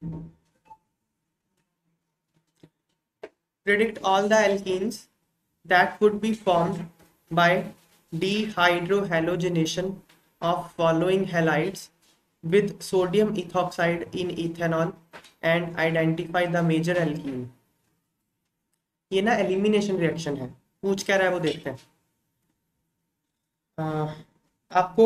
Predict all the alkenes that would be formed by dehydrohalogenation of following halides with sodium ethoxide in ethanol and identify the major alkene. ये ना elimination reaction है, पूछ क्या रहा है वो देखते हैं। आपको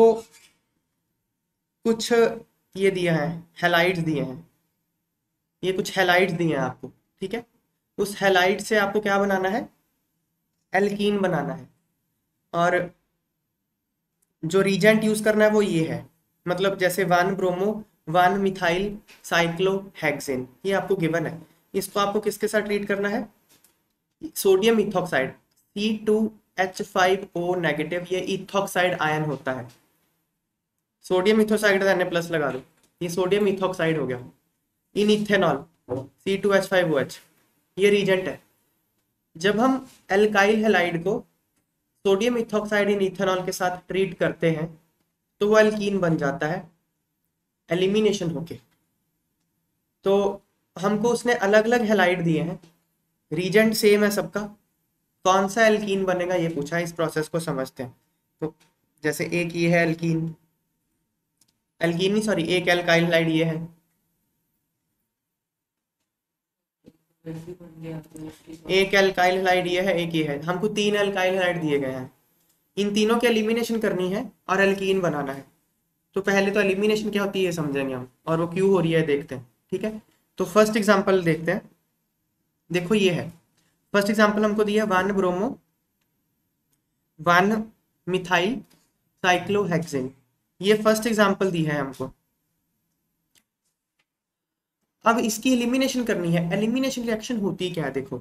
कुछ ये दिया है, हेलाइड्स दिए हैं, ये कुछ हेलाइड्स दिए हैं आपको, ठीक है। उस हेलाइड से आपको क्या बनाना है, एल्कीन बनाना है। और जो रीजेंट यूज करना है वो ये है, मतलब जैसे 1 ब्रोमो 1 मिथाइल साइक्लोहेक्सेन, ये आपको गिवन है। इसको आपको किसके साथ ट्रीट करना है, सोडियम इथॉक्साइड C2H5O नेगेटिव, ये इथॉक्साइड आयन होता है। सोडियम इथोक्साइड Na+ लगा दो, ये सोडियम इथॉक्साइड हो गया। इन इथेनॉल C2H5OH, ये रीजेंट है। जब हम एल्काइल हैलाइड को सोडियम इथॉक्साइड इन इथेनॉल के साथ ट्रीट करते हैं तो वो एल्कीन बन जाता है एलिमिनेशन होके। तो हमको उसने अलग अलग हैलाइड दिए हैं, रीजेंट सेम है सबका, कौन सा एल्कीन बनेगा ये पूछा है। इस प्रोसेस को समझते हैं। तो जैसे एक ये है एल्कीन, एल्कीन नहीं सॉरी, एक एल्काइल हैलाइड ये है, एक एल्काइल हैलाइड ये है, एक ये है। हमको 3 एल्काइल हैलाइड दिए गए हैं, इन तीनों की एलिमिनेशन करनी है और एल्कीन बनाना है। तो पहले तो एलिमिनेशन क्या होती है समझेंगे हम, और वो क्यों हो रही है देखते हैं, ठीक है। तो फर्स्ट एग्जांपल देखते हैं। देखो ये है फर्स्ट एग्जांपल, हमको दिया 1 ब्रोमो 1 मिथाइल साइक्लोहेक्सेन, ये फर्स्ट एग्जांपल दी है हमको। अब इसकी एलिमिनेशन करनी है। एलिमिनेशन रिएक्शन होती क्या है, देखो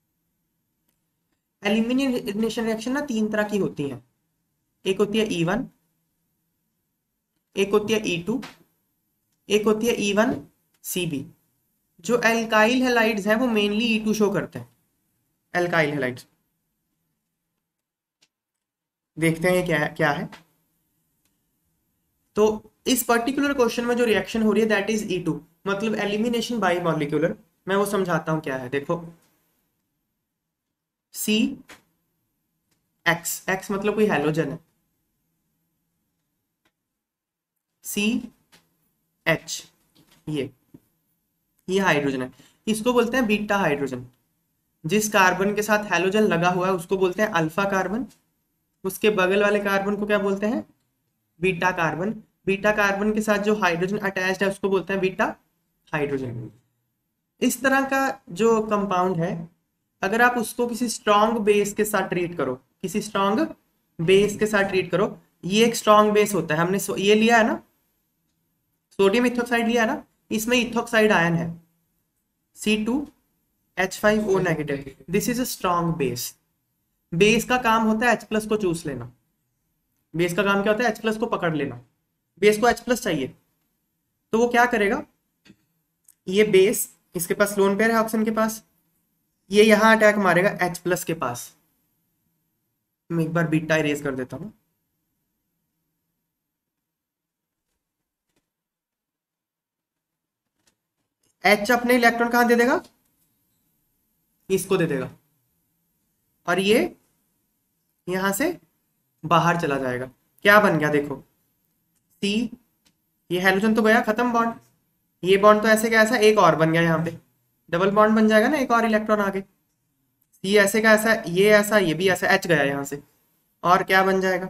एलिमिनेशन रिएक्शन ना 3 तरह की होती है। एक होती है E1, एक होती है E2, एक होती है E1CB। जो एल्काइल हैलाइड्स हैं वो मेनली E2 शो करते हैं, एल्काइल हैलाइड्स। देखते हैं क्या है। तो इस पर्टिकुलर क्वेश्चन में जो रिएक्शन हो रही है दैट इज E2, मतलब एलिमिनेशन बाई मॉलिक्यूलर। मैं वो समझाता हूं क्या है। देखो X मतलब कोई हैलोजन है, CH ये हाइड्रोजन है, इसको बोलते हैं बीटा हाइड्रोजन। जिस कार्बन के साथ हैलोजन लगा हुआ है उसको बोलते हैं अल्फा कार्बन, उसके बगल वाले कार्बन को क्या बोलते हैं, बीटा कार्बन। बीटा कार्बन के साथ जो हाइड्रोजन अटैच्ड है उसको बोलते हैं बीटा हाइड्रोजन। इस तरह का जो कंपाउंड है, अगर आप उसको किसी स्ट्रॉन्ग बेस के साथ ट्रीट करो, किसी स्ट्रॉन्ग बेस के साथ ट्रीट करो, ये एक स्ट्रॉन्ग बेस होता है। हमने ये लिया है ना, सोडियम इथोक्साइड लिया है ना, इसमें इथोक्साइड आयन है C2H5O negative, this is a strong base. Base का काम होता है H+ को चूस लेना। बेस का काम क्या होता है, H+ को पकड़ लेना। बेस को H+ चाहिए, तो वो क्या करेगा, ये बेस इसके पास लोन पेयर है ऑक्सीजन के पास, ये यहां अटैक मारेगा H+ के पास। मैं एक बार बीटा इरेज कर देता हूं। H अपने इलेक्ट्रॉन कहां दे देगा, इसको दे देगा, और ये यहां से बाहर चला जाएगा। क्या बन गया देखो, C, ये हैलोजन तो गया खत्म बॉन्ड, ये बॉन्ड तो ऐसे का ऐसा एक और बन गया, यहाँ पे डबल बॉन्ड बन जाएगा ना, एक और इलेक्ट्रॉन आगे। C ऐसे का ऐसा, ये भी ऐसा, H गया यहाँ से, और क्या बन जाएगा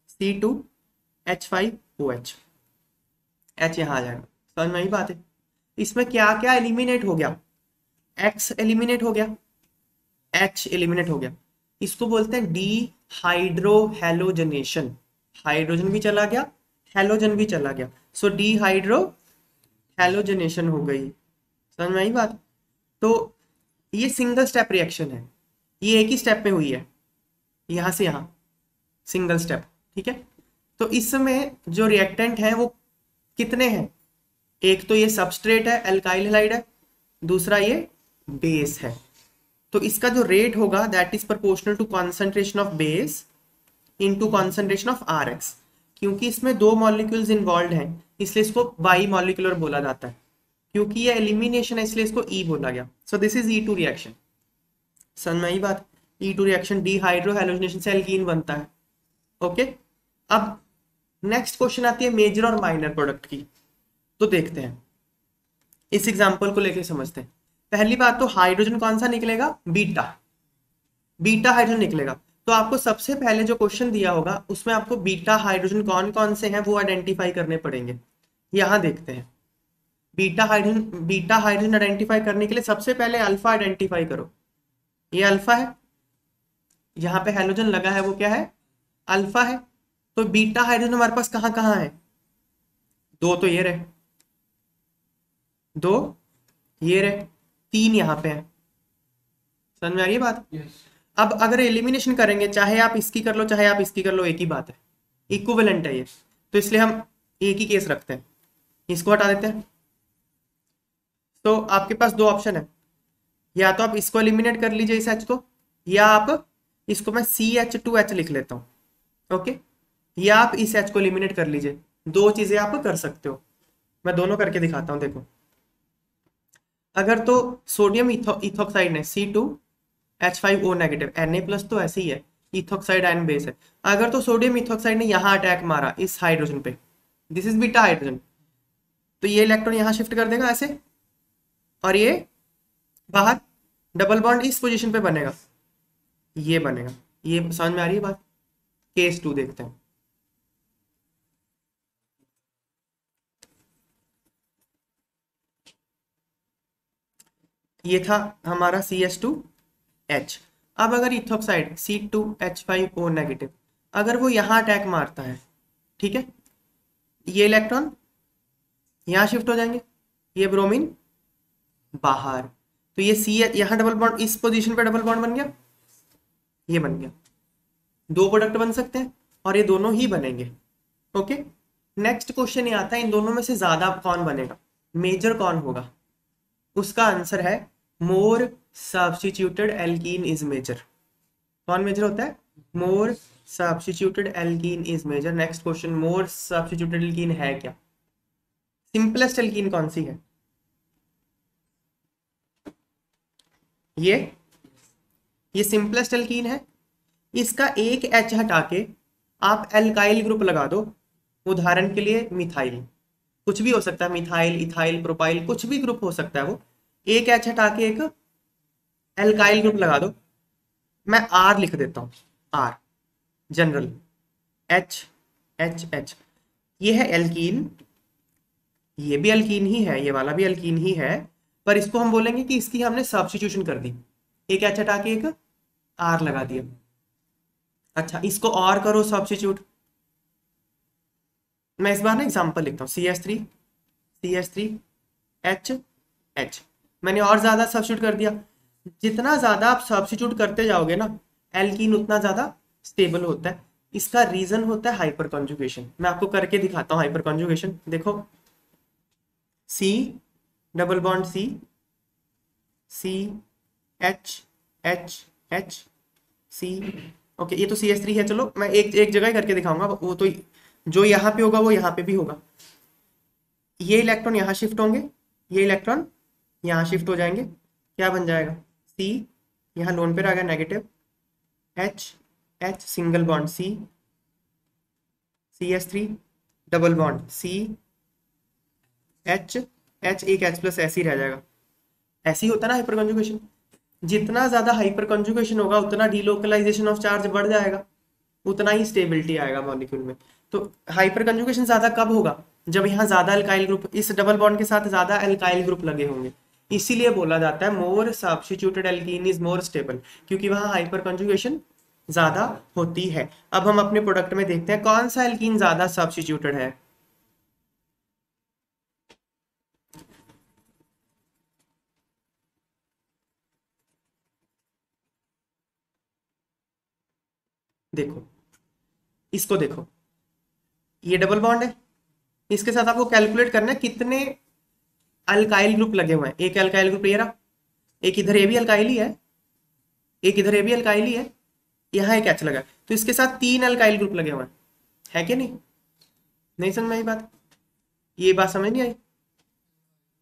C2H5OH, H यहाँ आ जाएगा। समझ में आई बात है। इसमें क्या क्या एलिमिनेट हो गया, X एलिमिनेट हो गया, H एलिमिनेट हो गया। इसको बोलते हैं डीहाइड्रोहैलोजनेशन। हाइड्रोजन भी चला गया, हैलोजन भी चला गया, सो डीहाइड्रोहैलोजनेशन हो गई। समझ में आई बात। तो ये सिंगल स्टेप रिएक्शन है, ये एक ही स्टेप में हुई है, यहां से यहां सिंगल स्टेप, ठीक है। तो इसमें जो रिएक्टेंट है वो कितने हैं, एक तो ये सबस्ट्रेट है, एल्काइल हैलाइड है, दूसरा ये बेस है। तो इसका जो रेट होगा that is proportional to concentration of base into concentration of RX। क्योंकि इसमें 2 मॉलिक्यूल्स इन्वॉल्व हैं इसलिए इसको बाई मॉलिक्यूलर बोला जाता है। क्योंकि ये एलिमिनेशन है इसलिए इसको ई बोला गया। So this is E2 reaction. समझ में आई बात? E2 रिएक्शन डिहाइड्रो हैलोजिनेशन से एल्कीन बनता है। ओके, अब नेक्स्ट क्वेश्चन आती है मेजर और माइनर प्रोडक्ट की। तो देखते हैं, इस एग्जांपल को लेके समझते हैं। पहली बात तो हाइड्रोजन कौन सा निकलेगा? बीटा, बीटा हाइड्रोजन निकलेगा। तो आपको सबसे पहले जो क्वेश्चन दिया होगा उसमें आपको बीटा हाइड्रोजन कौन कौन से हैं वो आइडेंटिफाई करने पड़ेंगे। यहां देखते हैं, बीटा हाइड्रोजन आइडेंटिफाई करने के लिए सबसे पहले अल्फा आइडेंटिफाई करो। ये अल्फा है, यहाँ पे हाइड्रोजन लगा है वो क्या है? अल्फा है। तो बीटा हाइड्रोजन हमारे पास कहाँ कहाँ है? दो तो ये रहे, दो ये रहे, तीन यहाँ पे है। समझ में आ रही है बात? अब अगर एलिमिनेशन करेंगे, चाहे आप इसकी कर लो चाहे आप इसकी कर लो, एक ही बात है, इक्विवेलेंट है ये। तो इसलिए हम एक ही केस रखते हैं, इसको हटा देते हैं। तो आपके पास दो ऑप्शन है, या तो आप इसको एलिमिनेट कर लीजिए इस H को, या आप इसको मैं CH2H लिख लेता हूं। ओके, या आप इस H को एलिमिनेट कर लीजिए। दो चीजें आप कर सकते हो, मैं दोनों करके दिखाता हूं। देखो, अगर तो सोडियम इथोक्साइड ने C2H5O नेगेटिव, Na+ तो ऐसे ही है, इथोक्साइड आयन बेस है। अगर तो सोडियम इथोक्साइड ने यहां अटैक मारा इस हाइड्रोजन पे, दिस इज बीटा हाइड्रोजन, तो ये इलेक्ट्रॉन यहां शिफ्ट कर देगा ऐसे, और ये बाहर डबल बॉन्ड इस पोजीशन पे बनेगा, ये बनेगा। ये समझ में आ रही है बात? केस 2 देखते हैं। ये था हमारा CH2H। अब अगर इथोक्साइड C2H5O नेगेटिव, अगर वो यहां अटैक मारता है, ठीक है, ये इलेक्ट्रॉन यहां शिफ्ट हो जाएंगे, ये ब्रोमीन बाहर, तो ये सी यहां डबल बॉन्ड इस पोजीशन पे डबल बॉन्ड बन गया, ये बन गया। दो प्रोडक्ट बन सकते हैं और ये दोनों ही बनेंगे। ओके, नेक्स्ट क्वेश्चन ये आता है इन दोनों में से ज्यादा कौन बनेगा, मेजर कौन होगा? उसका आंसर है more substituted alkene is major. कौन मेजर होता है? More substituted alkene is major. Next question, more substituted alkene है क्या? सिंपलेस्ट एल्कीन कौन सी है? ये सिंपलेस्ट एल्कीन है। इसका एक H हटा के आप एल्काइल ग्रुप लगा दो, उदाहरण के लिए मिथाइल, कुछ भी हो सकता है, मिथाइल, इथाइल, प्रोपाइल, कुछ भी ग्रुप हो सकता है वो। एक H हटा के एक एल्काइल ग्रुप लगा दो, मैं R लिख देता हूं, R जनरल, H, ये है एल्कीन, ये भी एल्कीन ही है, ये वाला भी एल्कीन ही है, पर इसको हम बोलेंगे कि इसकी हमने सब्स्टिट्यूशन कर दी, एक H हटा के एक R लगा दिया। अच्छा, इसको और करो सब्स्टिट्यूट। मैं इस बार ना एग्जांपल लिखता हूँ, CH3H, मैंने और ज्यादा सब्स्टिट्यूट कर दिया। जितना ज्यादा आप सब्स्टिट्यूट करते जाओगे ना, एल्कीन उतना ज्यादा स्टेबल होता है। इसका रीजन होता है हाइपर कॉन्जुगेशन। मैं आपको करके दिखाता हूँ हाइपर कॉन्जुगेशन। देखो, C double bond CH C, okay, ये तो CH3 है। चलो मैं एक जगह ही करके दिखाऊंगा, वो तो जो यहाँ पे होगा वो यहाँ पे भी होगा। ये इलेक्ट्रॉन यहाँ शिफ्ट होंगे, ये इलेक्ट्रॉन यहाँ शिफ्ट हो जाएंगे, क्या बन जाएगा? C, यहाँ लोन पे आ गया negative, H single bond CH3 double bond H एक H+ ऐसे ही रह जाएगा। ऐसे ही होता है ना हाइपर कंजुगेशन। जितना ज्यादा हाइपर कंजुगेशन होगा उतना डीलोकलाइजेशन ऑफ चार्ज बढ़ जाएगा, उतना ही स्टेबिलिटी आएगा मॉलिक्यूल में। तो हाइपर कंजुगेशन ज्यादा कब होगा? जब यहाँ ज्यादा अल्काइल ग्रुप, इस डबल बॉन्ड के साथ ज्यादा अल्काइल ग्रुप लगे होंगे। इसीलिए बोला जाता है more substituted alkene is more stable, क्योंकि वहां हाइपर कंजुगेशन ज्यादा होती है। अब हम अपने प्रोडक्ट में देखते हैं कौन सा एल्कीन ज्यादा सब्स्टिट्यूटेड है। देखो, इसको देखो, ये डबल बॉन्ड है, इसके साथ आपको कैलकुलेट करना है कितने अल्काइल ग्रुप लगे हुए हैं। एक अल्काइल ग्रुप ये रहा, एक इधर ये भी अल्काइल ही है, एक इधर ये भी अल्काइल ही है, यहाँ एक H लगा, तो इसके साथ 3 अल्काइल ग्रुप लगे हुए हैं, है कि नहीं? नहीं समझ में आई बात? ये बात समझ नहीं आई?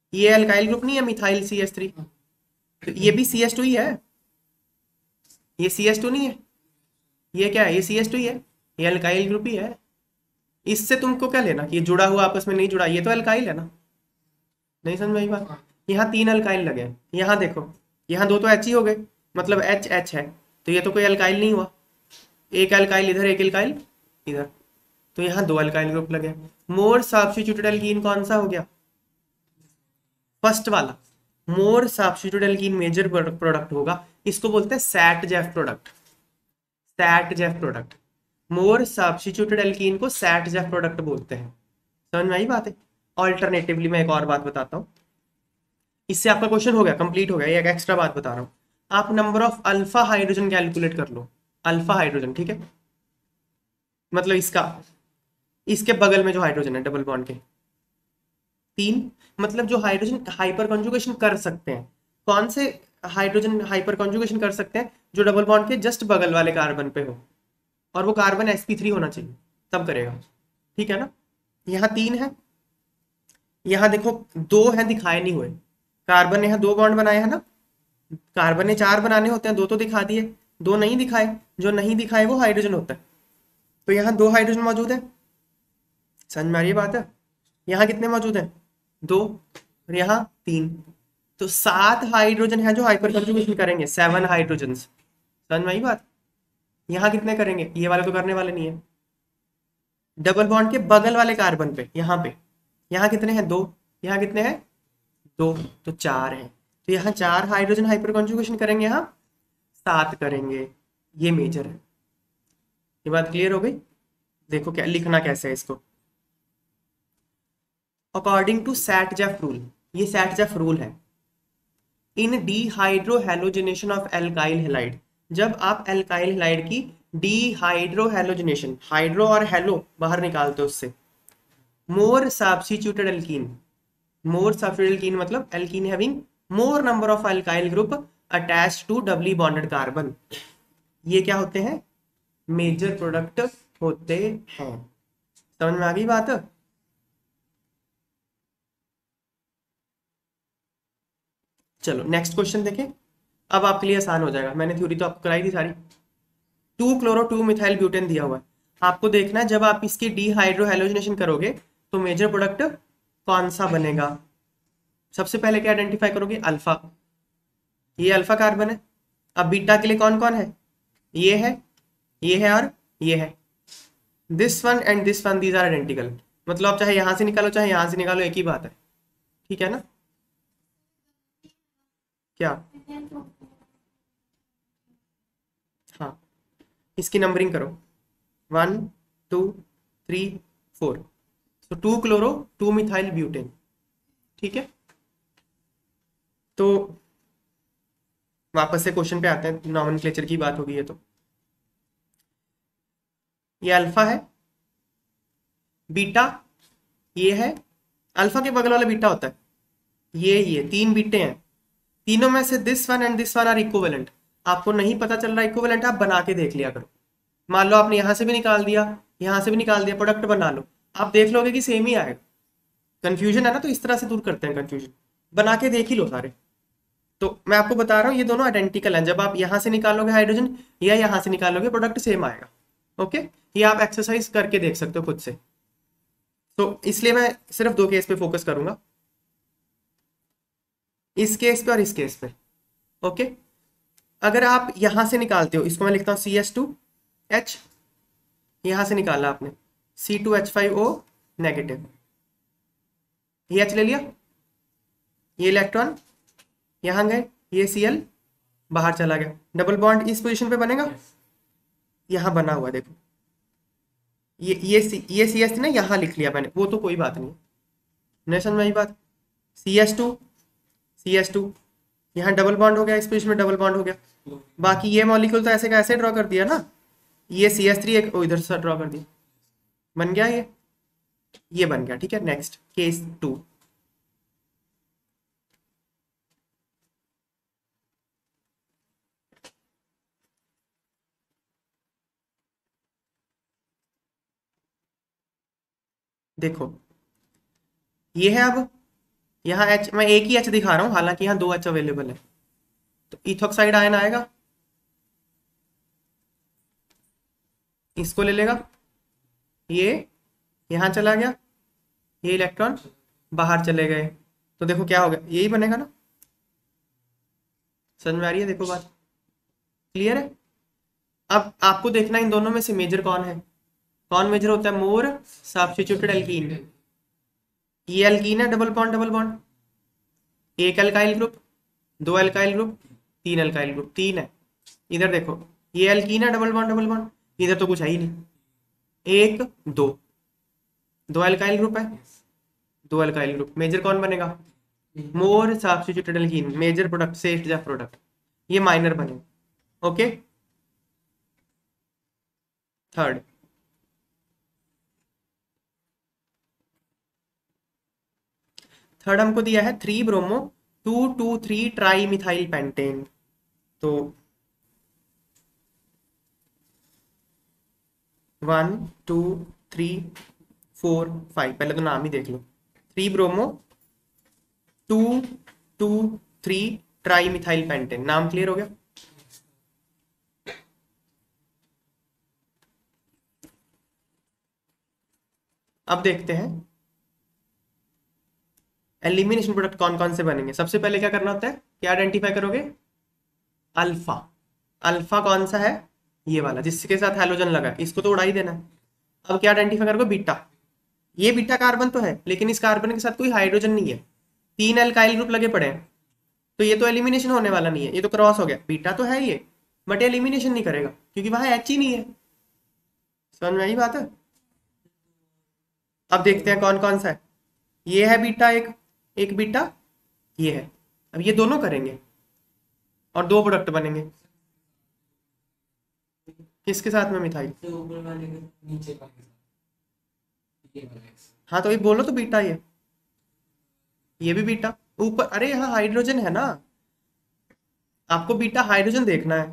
ये अल्काइल ग्रुप नहीं है मिथाइल CH3, तो ये भी CH2 ही है, ये CH2 नहीं है, ये क्या है, ये CH2 ही है, ये अल्काइल ग्रुप ही है। इससे तुमको क्या लेना कि ये जुड़ा हुआ आपस में नहीं जुड़ा, ये तो अल्काइल है ना। नहीं समझ में आई बात। यहाँ 3 अल्काइल लगे हैं, यहाँ देखो, यहाँ 2 तो H ही हो गए, मतलब H H है, तो ये तो कोई अल्काइल नहीं हुआ। एक अल्काइल इधर, एक अल्काइल इधर, तो यहाँ 2 अल्काइल ग्रुप लगे। मोर सब्स्टिट्यूटेड एल्कीन कौन सा हो गया, फर्स्ट वाला। More substituted alkene major product होगा, इसको बोलते हैं Saytzeff product, Saytzeff product. More substituted alkene को सैट जेफ प्रोडक्ट बोलते हैं। समझ में आई बात है। ऑल्टरनेटिवली मैं एक और बात बताता हूँ, इससे आपका क्वेश्चन हो गया, कंप्लीट हो गया। एक एक्स्ट्रा बात बता रहा हूँ, आप number of alpha hydrogen calculate कर लो। अल्फा हाइड्रोजन, ठीक है, मतलब इसका, इसके बगल में जो हाइड्रोजन है डबल बॉन्ड के 3, मतलब जो हाइड्रोजन हाइपर कॉन्जुगेशन कर सकते हैं। कौन से हाइड्रोजन हाइपर कॉन्जुगेशन कर सकते हैं, जो डबल बॉन्ड के जस्ट बगल वाले कार्बन पे हो, और वो कार्बन sp3 होना चाहिए, तब करेगा, ठीक है ना। यहाँ 3 है, यहाँ देखो 2 है दिखाए नहीं हुए, कार्बन ने यहाँ 2 बॉन्ड बनाए हैं ना, कार्बन ने 4 बनाने होते हैं, 2 तो दिखा दिए, 2 नहीं दिखाए, जो नहीं दिखाए वो हाइड्रोजन होता है। तो यहाँ 2 हाइड्रोजन मौजूद है, समझ में आ रही है बात है। यहाँ कितने मौजूद हैं, 2, और यहाँ 3, तो 7 हाइड्रोजन है जो हाइपर कंजुगेशन करेंगे, 7 हाइड्रोजन। समझ में आई बात। यहाँ कितने करेंगे, ये वाले तो करने वाले नहीं है, डबल बॉन्ड के बगल वाले कार्बन पे, यहाँ पे, यहाँ कितने हैं, 2, यहाँ कितने हैं, 2, तो 4 है, तो यहाँ 4 हाइड्रोजन हाइपर कॉन्जुगेशन करेंगे, यहाँ 7 करेंगे, ये मेजर है। ये बात क्लियर हो गई। देखो क्या लिखना कैसे है इसको, अकॉर्डिंग टू सैट-जेफ रूल, ये सैट-जेफ रूल है। In dehydrohalogenation of alkyl halide, जब आप एल्काइल हैलाइड की डीहाइड्रोहेलोजिनेशन, हाइड्रो और हेलो बाहर निकालते हो उससे, more substituted alkene, more substituted alkene मतलब alkene having more number of alkyl group attached to doubly bonded carbon, ये क्या होते हैं, मेजर प्रोडक्ट होते हैं। समझ में आ गई बात। चलो नेक्स्ट क्वेश्चन देखें, अब आपके लिए आसान हो जाएगा, मैंने थ्योरी तो आपको कराई थी सारी। 2 क्लोरो 2 मिथाइल ब्यूटेन दिया हुआ है, आपको देखना है जब आप इसकी डीहाइड्रोहेलोजिनेशन करोगे तो मेजर प्रोडक्ट कौन सा बनेगा। सबसे पहले क्या आइडेंटिफाई करोगे, अल्फा, ये अल्फा कार्बन है। अब बीटा के लिए कौन कौन है, ये है, ये है और ये है, this one and this one, these are identical, मतलब आप चाहे यहां से निकालो चाहे यहां से निकालो, एक ही बात है, ठीक है ना। क्या, हाँ, इसकी नंबरिंग करो, 1 2 3 4, तो 2 क्लोरो 2 मिथाइल ब्यूटेन, ठीक है। तो वापस से क्वेश्चन पे आते हैं, नॉमेनक्लेचर की बात होगी, ये तो ये अल्फा है, बीटा ये है, अल्फा के बगल वाला बीटा होता है, ये 3 बीटे हैं, तीनों में से this one and this one are equivalent. आपको नहीं पता चल रहा इक्विवेलेंट, आप बना के देख लिया करो। मान लो आपने यहां से भी निकाल दिया, यहां से भी निकाल दिया, प्रोडक्ट बना लो, आप देख लोगे कि सेम ही आएगा। कंफ्यूजन है ना, तो इस तरह से दूर करते हैं कंफ्यूजन, बना के देख ही लो सारे। तो मैं आपको बता रहा हूँ ये दोनों आइडेंटिकल हैं, जब आप यहाँ से निकालोगे हाइड्रोजन या यहाँ से निकालोगे प्रोडक्ट सेम आएगा। ओके, ये आप एक्सरसाइज करके देख सकते हो खुद से। तो इसलिए मैं सिर्फ 2 केस पे फोकस करूंगा, इस केस पे और इस केस पे। ओके, अगर आप यहां से निकालते हो, इसको मैं लिखता हूँ CH2H, यहां से निकाला आपने C2H5O नेगेटिव, ये H ले लिया, ये इलेक्ट्रॉन यहां गए, ये Cl बाहर चला गया, डबल बॉन्ड इस पोजीशन पे बनेगा, यहां बना हुआ देखो, ये CH ना, यहां लिख लिया मैंने, वो तो कोई बात नहीं, नहीं समझ में आई बात। CH2 यहाँ डबल बॉन्ड हो गया, इस पोजीशन में डबल बॉन्ड हो गया, बाकी ये मॉलिक्यूल तो ऐसे का ऐसे ड्रॉ कर दिया ना, ये CH3 एक इधर से ड्रॉ कर दिया, बन गया ये बन गया, ठीक है। नेक्स्ट केस 2, देखो ये है, अब यहाँ H, मैं एक ही H दिखा रहा हूँ, हालांकि यहाँ दो H अवेलेबल है। तो इथॉक्साइड आयन आएगा, इसको ले लेगा, ये यहाँ चला गया, ये इलेक्ट्रॉन बाहर चले गए, तो देखो क्या हो गया, यही बनेगा ना। समझ में आ रही है? देखो बात क्लियर है। अब आपको देखना इन दोनों में से मेजर कौन है। कौन मेजर होता है? More substituted alkene. ये एल्कीन है, डबल बॉन्ड डबल बॉन्ड, एक अल्काइल ग्रुप, दो अल्काइल ग्रुप, तीन अल्काइल ग्रुप, तीन है। इधर देखो, ये एल्कीन है, डबल बॉन्ड, इधर तो कुछ है ही नहीं। एक दो, दो अल्काइल ग्रुप है, दो अल्काइल ग्रुप, मेजर कौन बनेगा? More substituted alkene, major product से प्रोडक्ट, ये माइनर बने। ओके, थर्ड हमको दिया है 3 ब्रोमो 2,2,3 ट्राई मिथाइल पेंटेन। तो 1 2 3 4 5, पहले तो नाम ही देख लो। 3 ब्रोमो 2,2,3 ट्राई मिथाइल पेंटेन, नाम क्लियर हो गया। अब देखते हैं एलिमिनेशन प्रोडक्ट कौन कौन से बनेंगे। सबसे पहले क्या करना होता है, क्या आइडेंटिफाई करोगे? अल्फा। अल्फा कौन सा है? ये वाला जिसके साथ हैलोजन लगा है, इसको तो उड़ा ही देना है। अब क्या आइडेंटिफाई करोगे? बीटा। ये बीटा कार्बन तो है, लेकिन इस कार्बन के साथ कोई हाइड्रोजन नहीं है, तीन अल्काइल ग्रुप लगे पड़े हैं, तो ये तो एलिमिनेशन होने वाला नहीं है, ये तो क्रॉस हो गया। बीटा तो है ये, बट एलिमिनेशन नहीं करेगा क्योंकि वहां एच ही नहीं है। समझ में आई बात है? अब देखते हैं कौन कौन सा है। ये है बीटा, एक बीटा ये है। अब ये दोनों करेंगे और दो प्रोडक्ट बनेंगे। किसके साथ में? मिथाइल। हाँ तो ये बोलो तो बीटा, ये भी बीटा ऊपर। अरे यहाँ हाइड्रोजन है ना, आपको बीटा हाइड्रोजन देखना है।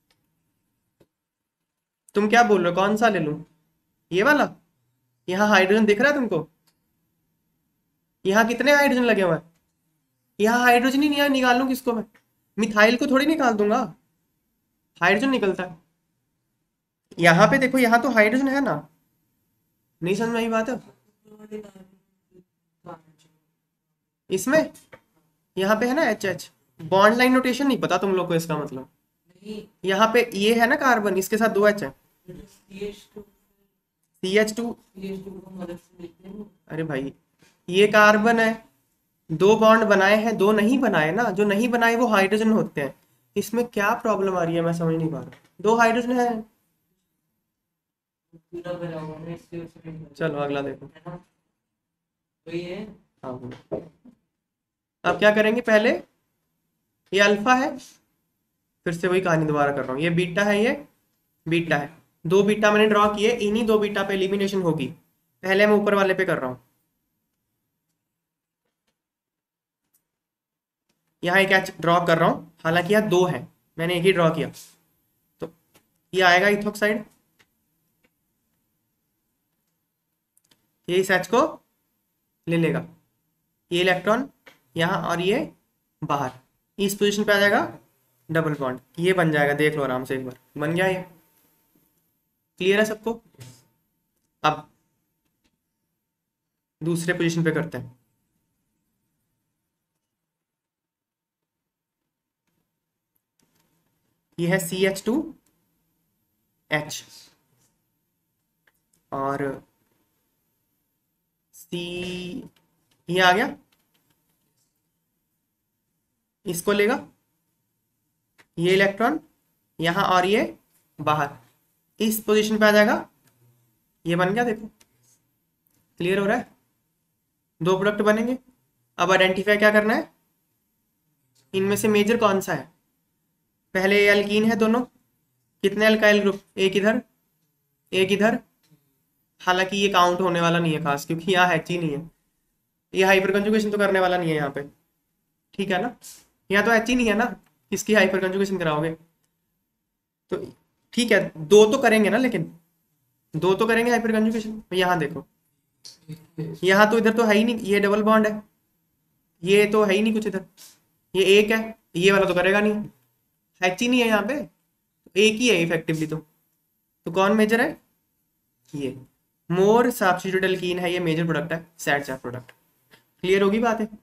तुम क्या बोल रहे हो, कौन सा ले लूं? ये वाला? यहाँ हाइड्रोजन दिख रहा है तुमको? यहाँ कितने हाइड्रोजन लगे हुए हैं? यहाँ हाइड्रोजन ही नहीं निकालूं किसको मैं? मिथाइल को थोड़ी निकाल दूंगा, हाइड्रोजन निकलता है। यहाँ पे देखो, यहाँ तो हाइड्रोजन है ना, नहीं समझ में आई बात है? इसमें यहाँ पे है ना एच, बॉन्ड लाइन नोटेशन नहीं पता तुम लोग को इसका मतलब? यहाँ पे ये है ना कार्बन, इसके साथ दो एच है, CH2। अरे भाई ये कार्बन है, दो बॉन्ड बनाए हैं, दो नहीं बनाए ना, जो नहीं बनाए वो हाइड्रोजन होते हैं। इसमें क्या प्रॉब्लम आ रही है मैं समझ नहीं पा रहा। दो हाइड्रोजन है, चलो अगला देखो। हाँ बोलो। अब क्या करेंगे, पहले ये अल्फा है, फिर से वही कहानी दोबारा कर रहा हूँ, ये बीटा है, ये बीटा है, दो बीटा मैंने ड्रॉ किए, इन्हीं दो बीटा पे एलिमिनेशन होगी। पहले मैं ऊपर वाले पे कर रहा हूँ, यहाँ एक एच ड्रॉ कर रहा हूँ, हालांकि यहाँ दो है, मैंने एक ही ड्रॉ किया। तो ये आएगा इथोक्साइड, ये इस एच को ले लेगा, ये इलेक्ट्रॉन यहाँ और ये बाहर, इस पोजीशन पे आ जाएगा डबल बॉन्ड, ये बन जाएगा। देख लो आराम से एक बार, बन गया ये। क्लियर है सबको? अब दूसरे पोजीशन पे करते हैं। ये है CH2H और C, ये आ गया, इसको लेगा, ये इलेक्ट्रॉन यहाँ और ये बाहर, इस पोजीशन पे आ जाएगा, ये बन गया। देखो क्लियर हो रहा है? दो प्रोडक्ट बनेंगे। अब आइडेंटिफाई क्या करना है, इनमें से मेजर कौन सा है। पहले ये अल्कीन है दोनों, कितने अल्काइल ग्रुप, एक इधर एक इधर, हालांकि ये काउंट होने वाला नहीं है खास, क्योंकि यहाँ एच ही नहीं है, ये हाइपर कंजुगेशन तो करने वाला नहीं है यहाँ पे, ठीक है ना? यहाँ तो एच ही नहीं है ना, किसकी हाइपर कंजुगेशन कराओगे? तो ठीक है, दो तो करेंगे ना, लेकिन दो तो करेंगे हाइपर कंजुगेशन। यहाँ देखो, यहाँ तो इधर तो है ही नहीं, ये डबल बॉन्ड है, ये तो है ही नहीं कुछ इधर, ये एक है, ये वाला तो करेगा नहीं, एच ही नहीं है यहाँ पे, तो एक ही है इफेक्टिवली। तो कौन मेजर है? ये मोर सब्स्टिट्यूटेड एल्कीन है, ये मेजर प्रोडक्ट है, सैड चैप प्रोडक्ट। क्लियर होगी बात है?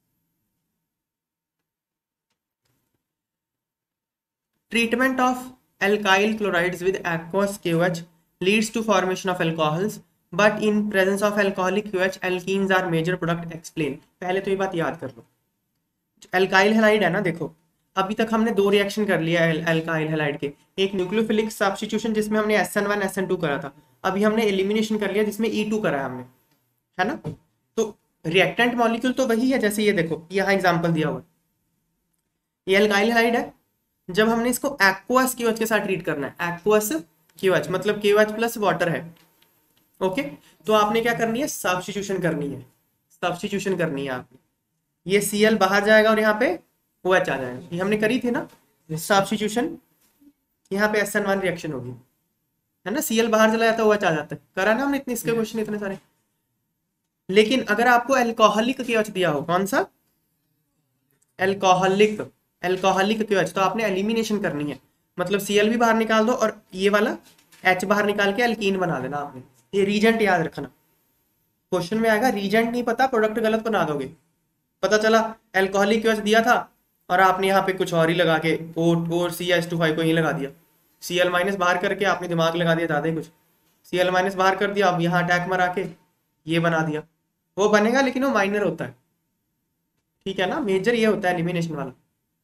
Treatment of alkyl chlorides with aqueous KOH leads to formation of alcohols, but in presence of alcoholic KOH, alkenes are major product. Explain. पहले तो ये बात याद कर लो, एल्काइल हैलाइड है ना, देखो अभी तक हमने दो रिएक्शन कर लिया है एल्काइल हैलाइड के, एक न्यूक्लियोफिलिक सब्स्टिट्यूशन जिसमें हमने SN1 SN2 करा था, अभी हमने एलिमिनेशन कर लिया जिसमें E2 करा है हमने, है ना। तो रिएक्टेंट मॉलिक्यूल तो वही है, जैसे ये देखो यहाँ एग्जांपल दिया हुआ है, ये एल्काइल हैलाइड है, जब हमने इसको एक्वस क्यूएच के साथ ट्रीट करना है, एक्वस क्यूएच मतलब क्यूएच प्लस वाटर है, ओके। तो आपने क्या करनी है? सब्स्टिट्यूशन करनी है, सब्स्टिट्यूशन करनी है आपने, ये Cl बाहर जाएगा और यहाँ पे OH आ जाएगा, ये हमने करी थी ना सब्स्टिट्यूशन, यहाँ पे SN1 रिएक्शन होगी, है ना, Cl बाहर चला जाता है OH आ जाता है, करा ना हमने इतने इसके क्वेश्चन इतने सारे। लेकिन अगर आपको अल्कोहलिक KOH दिया हो, कौन सा? अल्कोहलिक, अल्कोहलिक KOH, तो आपने एलिमिनेशन करनी है, मतलब Cl भी बाहर निकाल दो और ये वाला H बाहर निकाल के अल्कीन बना देना आपने। ये रीजेंट याद रखना, क्वेश्चन में आएगा, रीजेंट नहीं पता प्रोडक्ट गलत बना दोगे। पता चला अल्कोहलिक KOH दिया था और आपने यहाँ पे कुछ और ही लगा के और CH2 को ही लगा दिया, Cl माइनस बाहर करके आपने दिमाग लगा दिया ज्यादा ही कुछ, Cl माइनस बाहर कर दिया, अब यहाँ अटैक मरा के ये बना दिया, वो बनेगा लेकिन वो माइनर होता है, ठीक है ना, मेजर ये होता है एलिमिनेशन वाला।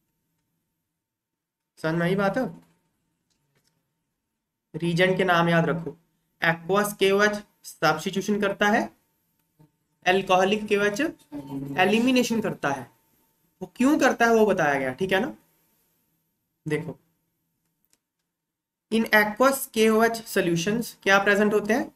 समझ में आई बात है? रीजेंट के नाम याद रखो, एक्वस KOH सब्स्टिट्यूशन करता है, अल्कोहलिक KOH एलिमिनेशन करता है। वो क्यों करता है वो बताया गया, ठीक है ना। देखो इन एक्वस KOH सॉल्यूशंस क्या प्रेजेंट होते हैं?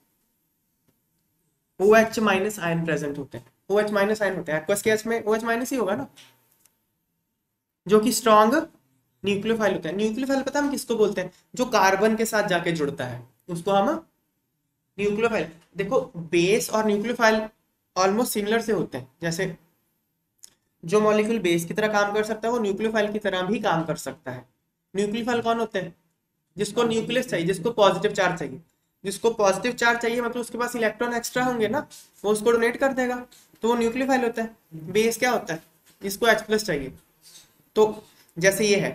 OH माइनस आयन प्रेजेंट होते हैं, OH माइनस आयन होते हैं एक्वस KOH में, OH माइनस ही होगा ना, जो कि स्ट्रॉन्ग न्यूक्लियोफाइल होता है। न्यूक्लियोफाइल पता हम किसको बोलते हैं? जो कार्बन के साथ जाके जुड़ता है उसको हम न्यूक्लियोफाइल। देखो बेस और न्यूक्लियोफाइल ऑलमोस्ट सिमिलर से होते हैं, जैसे जो मॉलिक्यूल बेस की तरह काम कर सकता है वो न्यूक्लियोफाइल की तरह भी काम कर सकता है। न्यूक्लियोफाइल कौन होते हैं? जिसको न्यूक्लियस चाहिए, जिसको पॉजिटिव चार्ज चाहिए, जिसको पॉजिटिव चार्ज चाहिए मतलब उसके पास इलेक्ट्रॉन एक्स्ट्रा होंगे ना, वो उसको डोनेट कर देगा, तो वो न्यूक्लियोफाइल होता है। बेस क्या होता है? जिसको H+ चाहिए, तो जैसे ये है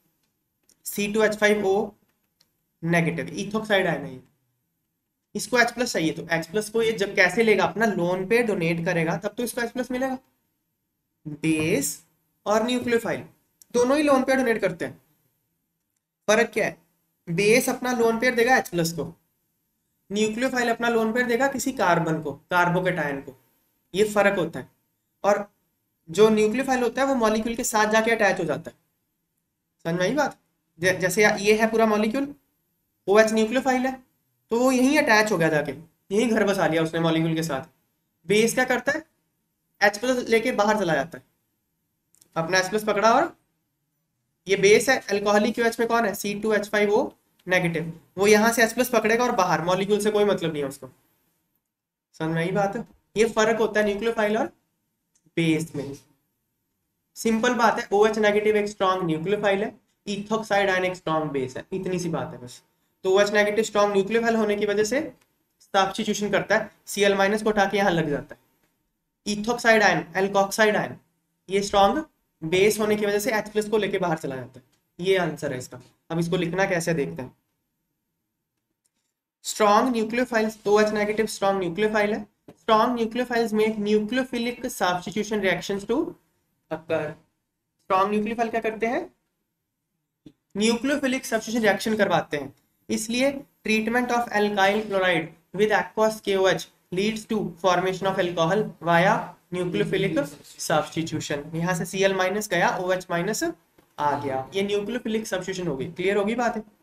C2H5O नेगेटिव इथोक्साइड आयन है, इसको H+ चाहिए, तो H+ को ये जब कैसे लेगा? अपना लोन पे डोनेट करेगा तब तो इसको H+ मिलेगा। बेस और न्यूक्लियोफाइल दोनों ही लोन पेयर डोनेट करते हैं, फर्क क्या है? बेस अपना लोन पेयर देगा H+ को, न्यूक्लियोफाइल अपना लोन पेयर देगा किसी कार्बन को, कार्बोकेटायन को, ये फर्क होता है। और जो न्यूक्लियोफाइल होता है वो मॉलिक्यूल के साथ जाके अटैच हो जाता है। समझ में आई बात? जैसे ये है पूरा मॉलिक्यूल, OH न्यूक्लियोफाइल है, तो वो यहीं अटैच हो गया जाके, यहीं घर बसा लिया उसने मॉलिक्यूल के साथ। बेस क्या करता है? H+ लेके बाहर चला जाता है, अपना H+ पकड़ा, और ये बेस है अल्कोहलिक KOH में कौन है? C2H5O नेगेटिव, वो यहाँ से H+ पकड़ेगा और बाहर, मॉलिक्यूल से कोई मतलब नहीं है उसको। समझ में आई बात है? ये फर्क होता है न्यूक्लियोफाइल और बेस में। सिंपल बात है, OH नेगेटिव एक स्ट्रॉन्ग न्यूक्लियोफाइल है, इथोक्साइड आयन एक स्ट्रॉन्ग बेस है, इतनी सी बात है बस। तो OH नेगेटिव स्ट्रॉन्ग न्यूक्लियोफाइल होने की वजह से सब्स्टिट्यूशन करता है, Cl माइनस को उठा के यहाँ लग जाता है। इथोक्साइड आयन, एल्कोक्साइड आयन, ये स्ट्रॉन्ग बेस होने की वजह से H+ को लेके बाहर चला जाता है। ये आंसर है इसका। अब इसको लिखना कैसे देखते हैं। स्ट्रॉन्ग न्यूक्लियोफाइल्स, तो OH नेगेटिव स्ट्रॉन्ग न्यूक्लियोफाइल है। Strong nucleophiles make nucleophilic substitution reactions to occur. Strong nucleophile क्या करते हैं? न्यूक्लियोफिलिक सब्स्टिट्यूशन रिएक्शन करवाते हैं। इसलिए treatment of alkyl chloride with aqueous KOH leads to formation of alcohol via nucleophilic substitution. यहाँ से Cl minus गया, OH माइनस आ गया, ये न्यूक्लियोफिलिक सब्स्टिट्यूशन होगी। क्लियर होगी बात है?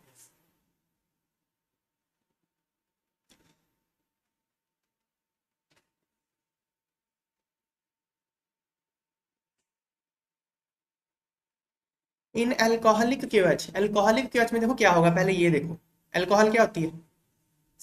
In alcoholic KOH, alcoholic KOH में देखो क्या होगा, पहले ये देखो अल्कोहल क्या होती है?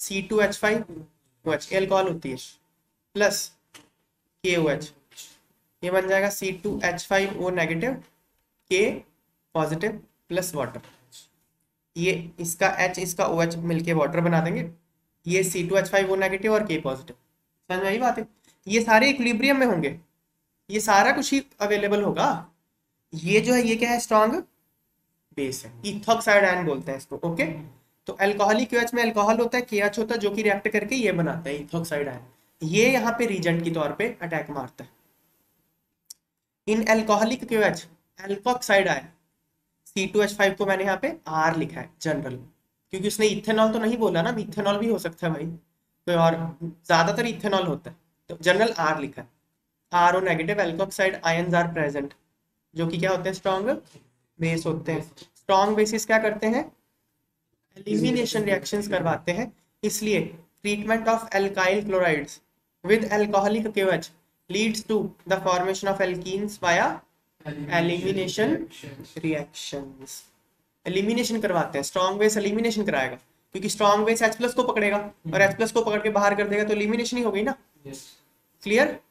C2H5OH अल्कोहल होती है, प्लस KOH, ये बन जाएगा C2H5O negative K positive plus water. ये इसका H इसका OH मिलके वाटर बना देंगे। ये C2H5O नेगेटिव और K पॉजिटिव। समझ में आई बात है? ये सारे इक्विलिब्रियम में होंगे, ये सारा कुछ ही अवेलेबल होगा। ये जो है ये क्या है, स्ट्रॉन्ग बेस है, इथॉक्साइड आयन बोलते हैं इसको। ओके, तो अल्कोहलिक OH में अल्कोहल होता है, KH होता है, जो कि रिएक्ट करके ये बनाता है इथॉक्साइड आयन। ये यहाँ पे रीजेंट की तौर पे अटैक मारता है। In alcoholic OH alkoxide ion C2H5 को मैंने यहाँ पे R लिखा है जनरल, क्योंकि उसने इथेनॉल तो नहीं बोला ना, इथेनॉल भी हो सकता है भाई कोई और, ज्यादातर इथेनॉल होता है, तो जनरल R लिखा है। RO negative alkoxide ions are present, जो कि क्या होते हैं, स्ट्रॉन्ग बेस होते हैं। स्ट्रॉन्ग बेसिस क्या करते हैं, एलिमिनेशन रिएक्शंस करवाते हैं। इसलिए treatment of alkyl chlorides with alcoholic OH leads to the formation of alkenes via elimination reactions. Elimination करवाते हैं, स्ट्रॉन्ग बेस एलिमिनेशन कराएगा, क्योंकि स्ट्रॉन्ग बेस H+ को पकड़ेगा और H+ को पकड़ के बाहर कर देगा, तो एलिमिनेशन ही हो गई ना। क्लियर?